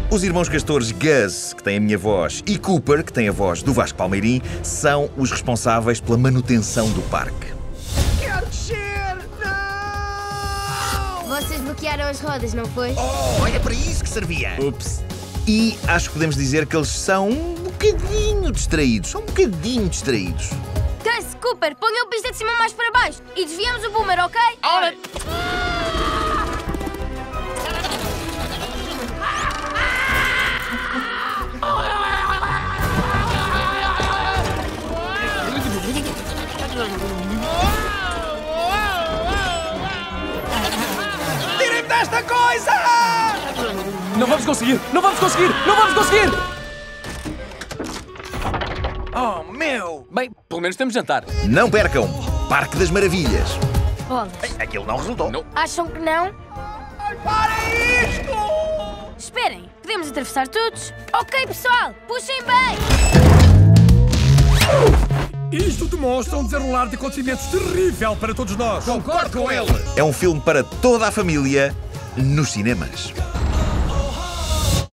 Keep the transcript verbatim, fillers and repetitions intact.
Os irmãos castores Gus, que tem a minha voz, e Cooper, que tem a voz do Vasco Palmeirim, são os responsáveis pela manutenção do parque. Quero descer! Não! Vocês bloquearam as rodas, não foi? Oh, era para isso que servia! Ups. E acho que podemos dizer que eles são um bocadinho distraídos. São um bocadinho distraídos. Gus, Cooper, ponham a pista de cima mais para baixo e desviamos o boomer, ok? Ora! Tirem-me desta coisa! Não vamos conseguir! Não vamos conseguir! Não vamos conseguir! Oh, meu! Bem, pelo menos temos jantar. Não percam! Parque das Maravilhas. Bolas. Aquilo não resultou. Não. Acham que não? Parem isto! Esperem, podemos atravessar todos? Ok, pessoal, puxem bem! Isto demonstra um desenrolar de acontecimentos terrível para todos nós. Concordo com ele! É um filme para toda a família nos cinemas.